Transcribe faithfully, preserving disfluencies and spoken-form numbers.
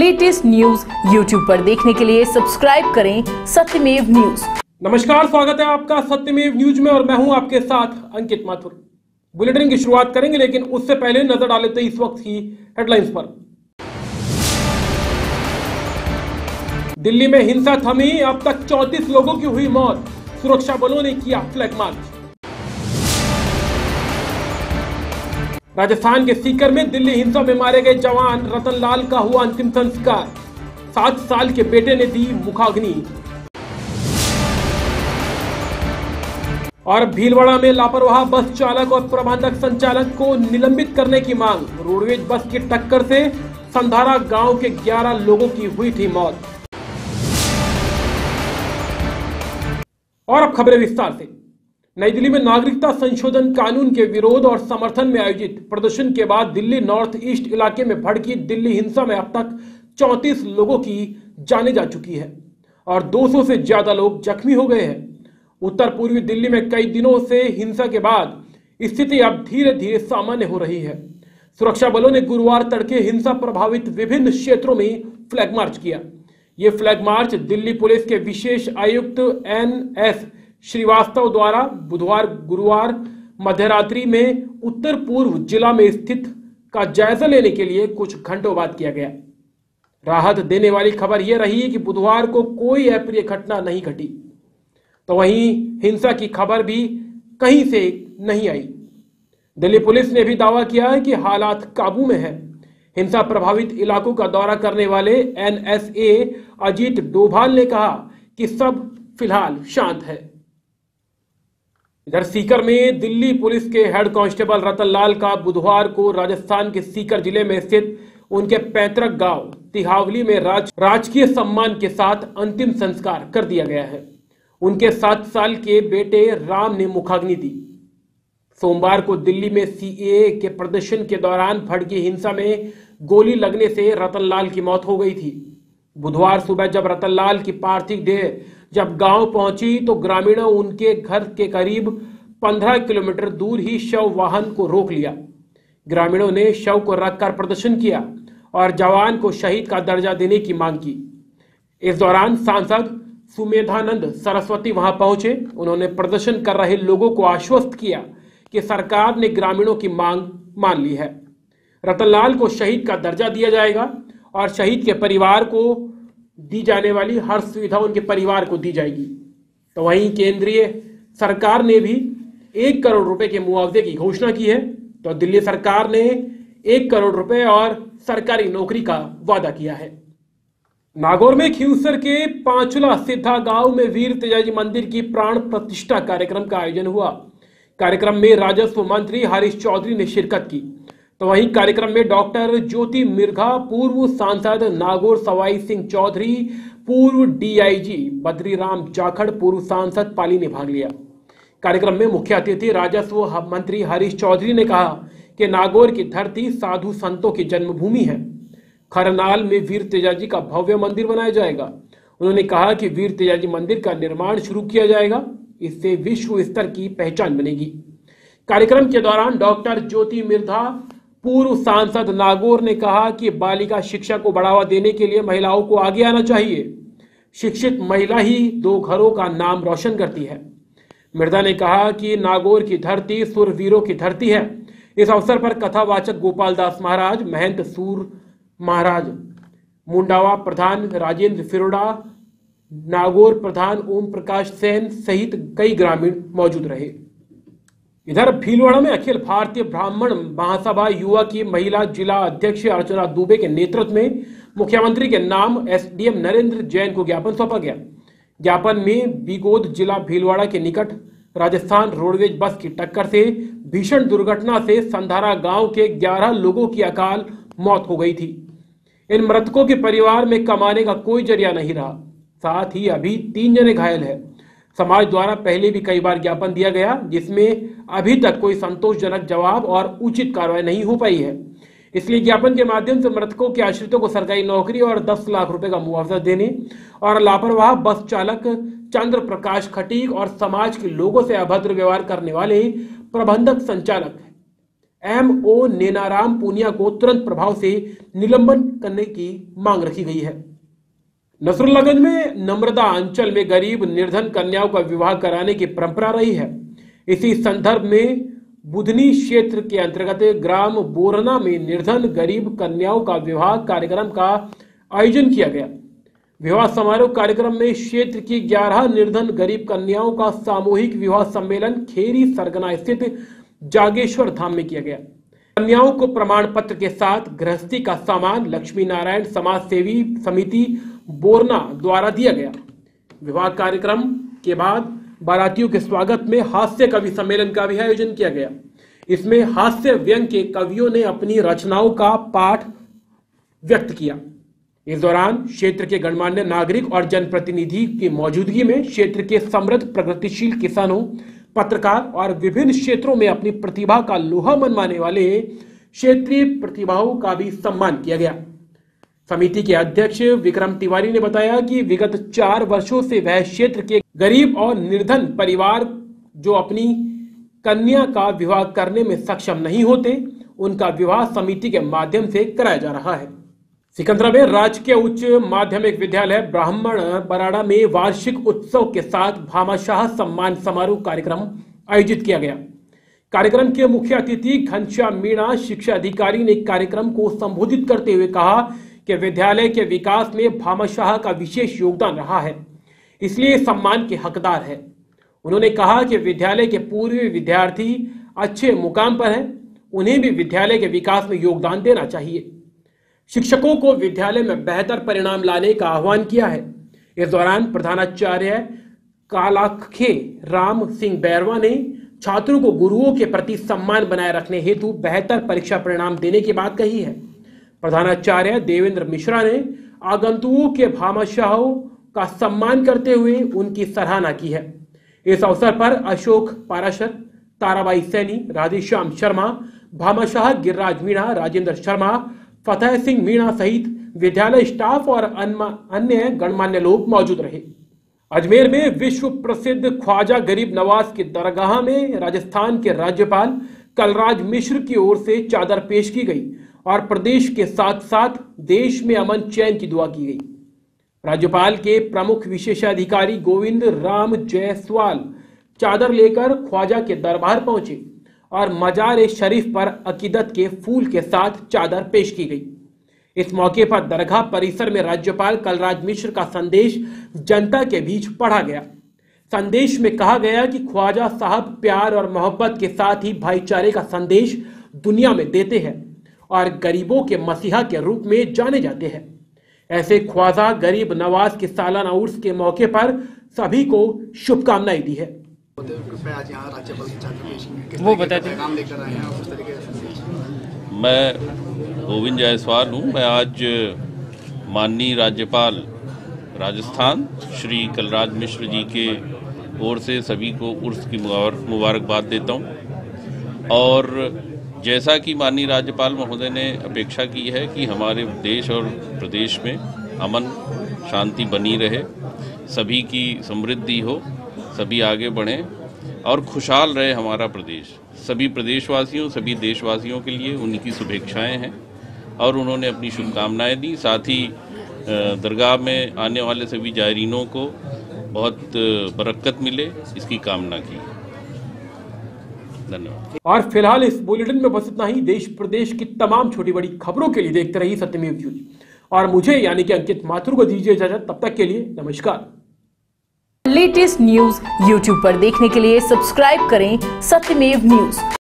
Latest news YouTube पर देखने के लिए सब्सक्राइब करें सत्यमेव न्यूज। नमस्कार, स्वागत है आपका सत्यमेव न्यूज में और मैं हूं आपके साथ अंकित माथुर। बुलेटिन की शुरुआत करेंगे, लेकिन उससे पहले नजर डाल लेते हैं इस वक्त की हेडलाइंस पर। दिल्ली में हिंसा थमी, अब तक चौंतीस लोगों की हुई मौत, सुरक्षा बलों ने किया फ्लैग मार्च। राजस्थान के सीकर में दिल्ली हिंसा में मारे गए जवान रतन लाल का हुआ अंतिम संस्कार, सात साल के बेटे ने दी मुखाग्नि। और भीलवाड़ा में लापरवाह बस चालक और प्रबंधक संचालक को निलंबित करने की मांग, रोडवेज बस की टक्कर से संधारा गांव के ग्यारह लोगों की हुई थी मौत। और अब खबरें विस्तार से। नई दिल्ली में नागरिकता संशोधन कानून के विरोध और समर्थन में आयोजित प्रदर्शन के बाद दिल्ली नॉर्थ ईस्ट इलाके में भड़की दिल्ली हिंसा में अब तक चौंतीस लोगों की जाने जा चुकी है और दो सौ से ज्यादा लोग जख्मी हो गए हैं। उत्तर पूर्वी दिल्ली में कई दिनों से हिंसा के बाद स्थिति अब धीरे धीरे सामान्य हो रही है। सुरक्षा बलों ने गुरुवार तड़के हिंसा प्रभावित विभिन्न क्षेत्रों में फ्लैग मार्च किया। ये फ्लैग मार्च दिल्ली पुलिस के विशेष आयुक्त एन एस श्रीवास्तव द्वारा बुधवार गुरुवार मध्यरात्रि में उत्तर पूर्व जिला में स्थित का जायजा लेने के लिए कुछ घंटों बाद किया गया। राहत देने वाली खबर यह रही कि बुधवार को कोई अप्रिय घटना नहीं घटी, तो वहीं हिंसा की खबर भी कहीं से नहीं आई। दिल्ली पुलिस ने भी दावा किया है कि हालात काबू में है। हिंसा प्रभावित इलाकों का दौरा करने वाले N S A Ajit Doval ने कहा कि सब फिलहाल शांत है। इधर सीकर में दिल्ली पुलिस के हेड कांस्टेबल रतन लाल का बुधवार को राजस्थान के सीकर जिले में स्थित उनके पैतृक गांव तिहावली में राज, राजकीय सम्मान के साथ अंतिम संस्कार कर दिया गया है। उनके सात साल के बेटे राम ने मुखाग्नि दी। सोमवार को दिल्ली में सीएए के प्रदर्शन के दौरान भड़की हिंसा में गोली लगने से रतन लाल की मौत हो गई थी। बुधवार सुबह जब रतन लाल की पार्थिव देह जब गांव पहुंची तो ग्रामीणों उनके घर के करीब पंद्रह किलोमीटर दूर ही शव वाहन को रोक लिया। ग्रामीणों ने शव को रखकर प्रदर्शन किया और जवान को शहीद का दर्जा देने की मांग की। इस दौरान सांसद सुमेधानंद सरस्वती वहां पहुंचे। उन्होंने प्रदर्शन कर रहे लोगों को आश्वस्त किया कि सरकार ने ग्रामीणों की मांग मान ली है। रतनलाल को शहीद का दर्जा दिया जाएगा और शहीद के परिवार को दी जाने वाली हर सुविधा उनके परिवार को दी जाएगी। तो वहीं केंद्रीय सरकार ने भी एक करोड़ रुपए के मुआवजे की घोषणा की है। तो दिल्ली सरकार ने एक करोड़ रुपए और सरकारी नौकरी का वादा किया है। नागौर में खिंवसर के पांचुला सिद्धा गांव में वीर तेजाजी मंदिर की प्राण प्रतिष्ठा कार्यक्रम का आयोजन हुआ। कार्यक्रम में राजस्व मंत्री हरीश चौधरी ने शिरकत की। तो वहीं कार्यक्रम में डॉक्टर ज्योति मिर्घा, पूर्व सांसद नागौर सवाई सिंह चौधरी, पूर्व डीआईजी बद्रीराम जाखड़, पूर्व सांसद पाली ने भाग लिया। कार्यक्रम में मुख्य अतिथि राजस्व मंत्री हरीश चौधरी ने कहा कि नागौर की धरती साधु संतों की जन्मभूमि है। खरनाल में वीर तेजाजी का भव्य मंदिर बनाया जाएगा। उन्होंने कहा कि वीर तेजाजी मंदिर का निर्माण शुरू किया जाएगा, इससे विश्व स्तर की पहचान बनेगी। कार्यक्रम के दौरान डॉक्टर ज्योति मिर्धा, पूर्व सांसद नागौर ने कहा कि बालिका शिक्षा को बढ़ावा देने के लिए महिलाओं को आगे आना चाहिए। शिक्षित महिला ही दो घरों का नाम रोशन करती है। मिर्धा ने कहा कि नागौर की धरती सुरवीरों की धरती है। इस अवसर पर कथावाचक गोपाल दास महाराज, महंत सूर महाराज, मुंडावा प्रधान राजेंद्र फिरोडा, नागौर प्रधान ओम प्रकाश सेन सहित कई ग्रामीण मौजूद रहे। इधर भीलवाड़ा में अखिल भारतीय ब्राह्मण महासभा युवा की महिला जिला अध्यक्ष अर्चना दुबे के नेतृत्व में मुख्यमंत्री के नाम एसडीएम नरेंद्र जैन को ज्ञापन सौंपा गया। ज्ञापन में बीगोद जिला भीलवाड़ा के निकट राजस्थान रोडवेज बस की टक्कर से भीषण दुर्घटना से संधारा गांव के ग्यारह लोगों की अकाल मौत हो गई थी। इन मृतकों के परिवार में कमाने का कोई जरिया नहीं रहा। साथ ही अभी तीन जने घायल है। समाज द्वारा पहले भी कई बार ज्ञापन दिया गया, जिसमें अभी तक कोई संतोषजनक जवाब और उचित कार्रवाई नहीं हो पाई है। इसलिए ज्ञापन के माध्यम से मृतकों के आश्रितों को सरकारी नौकरी और दस लाख रुपए का मुआवजा देने और लापरवाह बस चालक चंद्र प्रकाश खटीक और समाज के लोगों से अभद्र व्यवहार करने वाले प्रबंधक संचालक एम ओ नेनाराम पूनिया को तुरंत प्रभाव से निलंबन करने की मांग रखी गई है। नसरुल्लागंज में नम्रता अंचल में गरीब निर्धन कन्याओं का विवाह कराने की परंपरा रही है। इसी संदर्भ में बुधनी क्षेत्र के अंतर्गत ग्राम बोरना में निर्धन गरीब कन्याओं का विवाह कार्यक्रम का आयोजन किया गया। विवाह समारोह कार्यक्रम में क्षेत्र की ग्यारह निर्धन गरीब कन्याओं का सामूहिक विवाह सम्मेलन खेरी सरगना स्थित जागेश्वर धाम में किया गया। कन्याओं को प्रमाण पत्र के साथ गृहस्थी का सामान लक्ष्मी नारायण समाज सेवी समिति बोरना द्वारा दिया गया। विवाह कार्यक्रम के बाद बारातियों के स्वागत में हास्य कवि सम्मेलन का भी आयोजन किया गया। इसमें हास्य व्यंग के कवियों ने अपनी रचनाओं का पाठ व्यक्त किया। इस दौरान क्षेत्र के गणमान्य नागरिक और जनप्रतिनिधि की मौजूदगी में क्षेत्र के समृद्ध प्रगतिशील किसानों, पत्रकार और विभिन्न क्षेत्रों में अपनी प्रतिभा का लोहा मनवाने वाले क्षेत्रीय प्रतिभाओं का भी सम्मान किया गया। समिति के अध्यक्ष विक्रम तिवारी ने बताया कि विगत चार वर्षों से वह क्षेत्र के गरीब और निर्धन परिवार जो अपनी कन्या का विवाह करने में सक्षम नहीं होते, उनका विवाह समिति के माध्यम से कराया जा रहा है। सिकंदरा में राजकीय उच्च माध्यमिक विद्यालय ब्राह्मण बराड़ा में वार्षिक उत्सव के साथ भामाशाह सम्मान समारोह कार्यक्रम आयोजित किया गया। कार्यक्रम के मुख्य अतिथि घनश्याम मीणा शिक्षा अधिकारी ने कार्यक्रम को संबोधित करते हुए कहा कि विद्यालय के विकास में भामाशाह का विशेष योगदान रहा है, इसलिए सम्मान के हकदार है। उन्होंने कहा कि विद्यालय के पूर्व विद्यार्थी अच्छे मुकाम पर हैं, उन्हें भी विद्यालय के विकास में योगदान देना चाहिए। शिक्षकों को विद्यालय में बेहतर परिणाम लाने का आह्वान किया है। इस दौरान प्रधानाचार्य कालाखे राम सिंह बैरवा ने छात्रों को गुरुओं के प्रति सम्मान बनाए रखने हेतु बेहतर परीक्षा परिणाम देने की बात कही है। प्रधानाचार्य देवेंद्र मिश्रा ने आगंतुकों के भामाशाहों का सम्मान करते हुए उनकी सराहना की है। इस अवसर पर अशोक पाराशर, ताराबाई सैनी, राधेश्याम शर्मा, भामाशाह गिरिराज मीणा, राजेंद्र शर्मा, फतेह सिंह मीणा सहित विद्यालय स्टाफ और अन्य गणमान्य लोग मौजूद रहे। अजमेर में विश्व प्रसिद्ध ख्वाजा गरीब नवाज की दरगाह में राजस्थान के राज्यपाल कलराज मिश्र की ओर से चादर पेश की गई और प्रदेश के साथ साथ देश में अमन चैन की दुआ की गई। राज्यपाल के प्रमुख विशेषाधिकारी गोविंद राम जायसवाल चादर लेकर ख्वाजा के दरबार पहुंचे और मजार शरीफ पर अकीदत के फूल के साथ चादर पेश की गई। इस मौके पर दरगाह परिसर में राज्यपाल कलराज मिश्र का संदेश जनता के बीच पढ़ा गया। संदेश में कहा गया कि ख्वाजा साहब प्यार और मोहब्बत के साथ ही भाईचारे का संदेश दुनिया में देते हैं और गरीबों के मसीहा के रूप में जाने जाते हैं। ऐसे ख्वाजा गरीब नवाज के सालाना उर्स के मौके पर सभी को शुभकामनाएं दी है। आज यहाँ राज्यपाल की चादर पेश की, वो बता दें। पैगाम लेकर आए हैं और उस तरीके का संदेश। मैं गोविंद जायसवाल हूँ। मैं आज माननीय राज्यपाल राजस्थान श्री कलराज मिश्र जी के ओर से सभी को उर्स की मुबारकबाद देता हूँ। और जैसा कि माननीय राज्यपाल महोदय ने अपेक्षा की है कि हमारे देश और प्रदेश में अमन शांति बनी रहे, सभी की समृद्धि हो, सभी आगे बढ़ें और खुशहाल रहे हमारा प्रदेश। सभी प्रदेशवासियों, सभी देशवासियों के लिए उनकी शुभेच्छाएं हैं और उन्होंने अपनी शुभकामनाएं दी। साथ ही दरगाह में आने वाले सभी जायरीनों को बहुत बरकत मिले, इसकी कामना की। धन्यवाद। और फिलहाल इस बुलेटिन में बस इतना ही। देश प्रदेश की तमाम छोटी बड़ी खबरों के लिए देखते रहिए सत्यमेव न्यूज और मुझे यानी कि अंकित माथुर को दीजिए इजाजत। तब तक के लिए नमस्कार। लेटेस्ट न्यूज यूट्यूब पर देखने के लिए सब्सक्राइब करें सत्यमेव न्यूज।